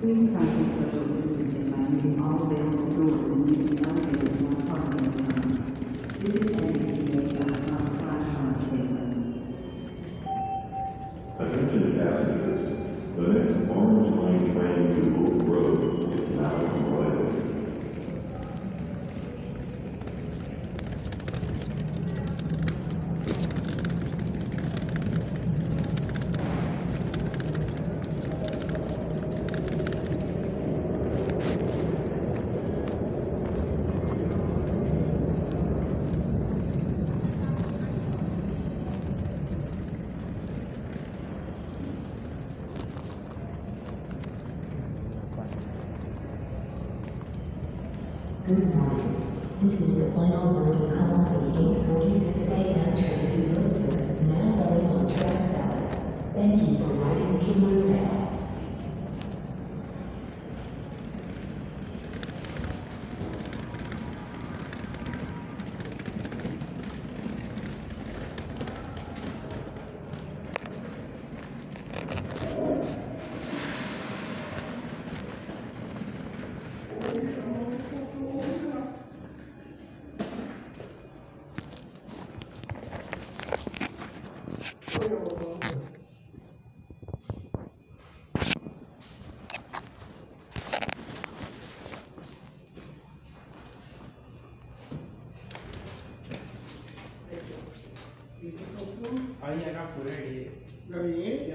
Please practice social distancing by using all available doors and using elevators when parking in the front. Students enter to make /on statement. Attention passengers, the next orange line train to Oak Road is now on the way. Good morning. This is the final boarding call for the 8:46 a.m. train to Worcester, now heading on track 7. Thank you for riding the Kimberly Rail. Ahí acá afuera y... ¿Lo vi?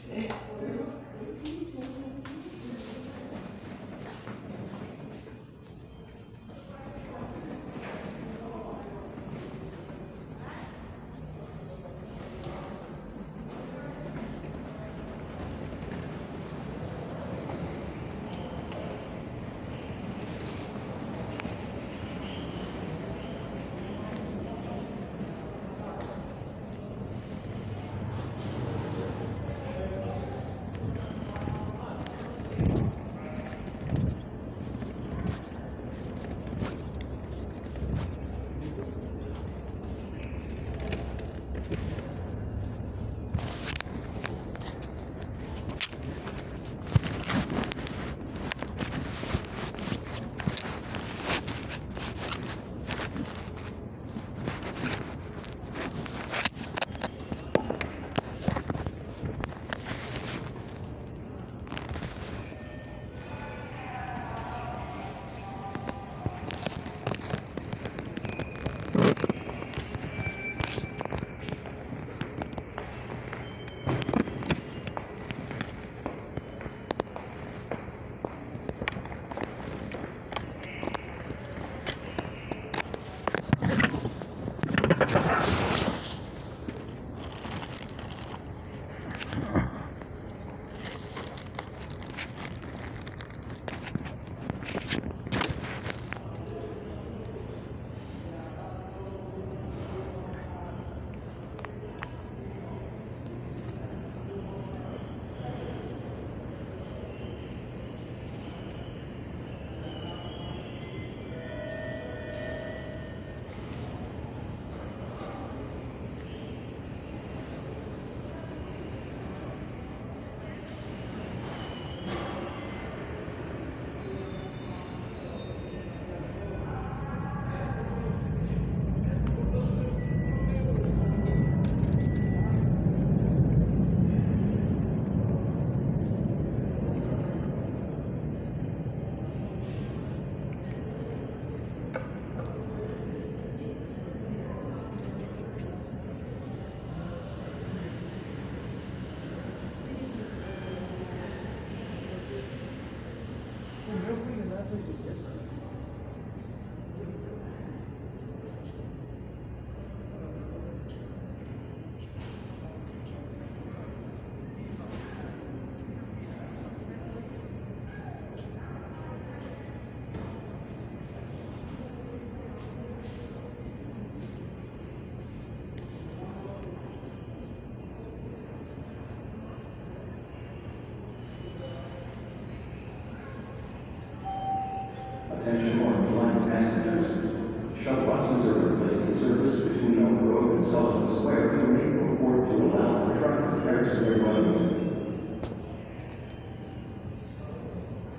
Attention Orange Line passengers. Shuttle buses are replacing service between Oak Road and Sullivan Square to Maple Court to allow for truck and Ferris Square runs.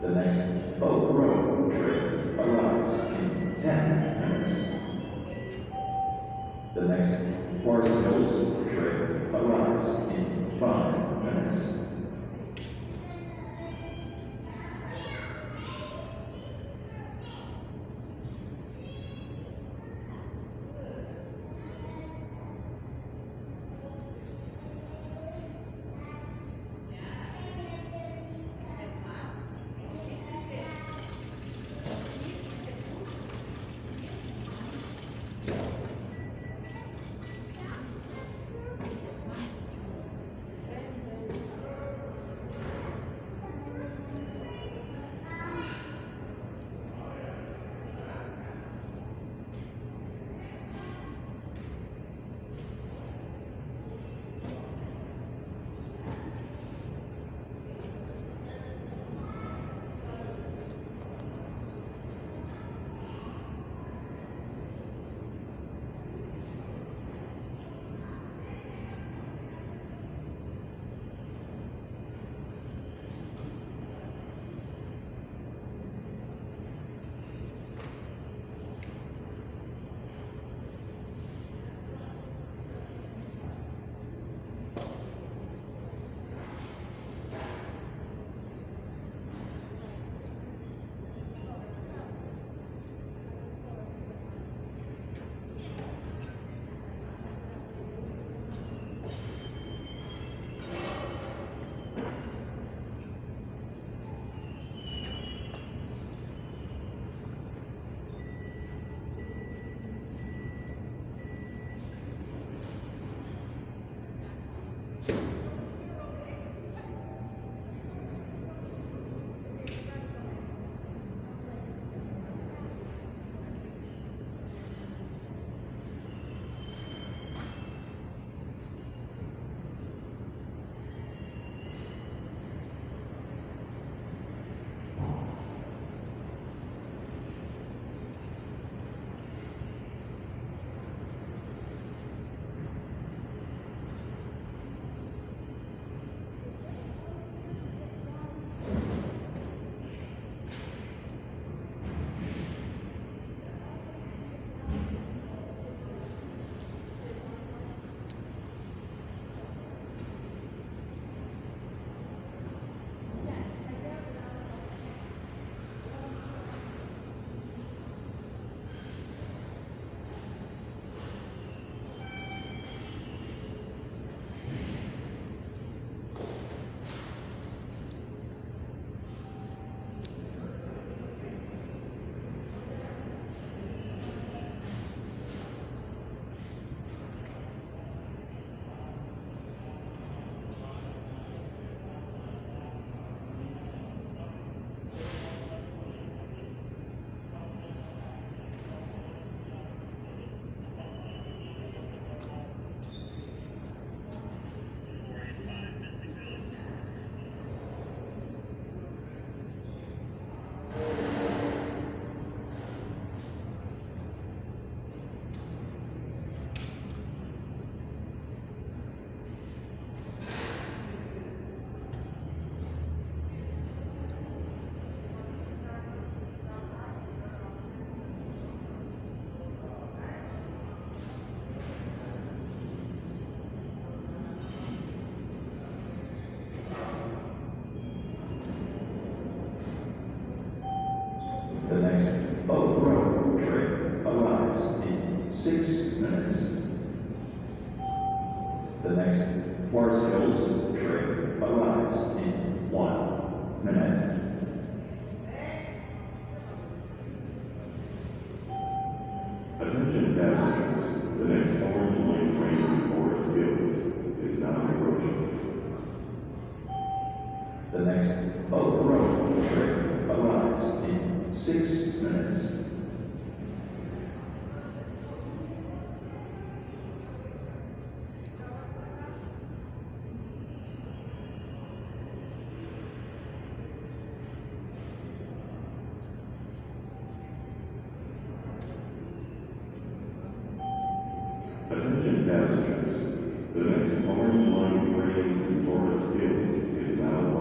The next Oak Road train arrives in 10 minutes. The next Forest Hills train arrives in 5 minutes. Oak Road train arrives in 6 minutes. The next Forest Hills train arrives in 1 minute. Attention passengers, the next Orange Line train to Forest Hills is now approaching. The next Oak Road train arrives in 6 minutes. Attention passengers, the next Orange Line train to Forest Hills is now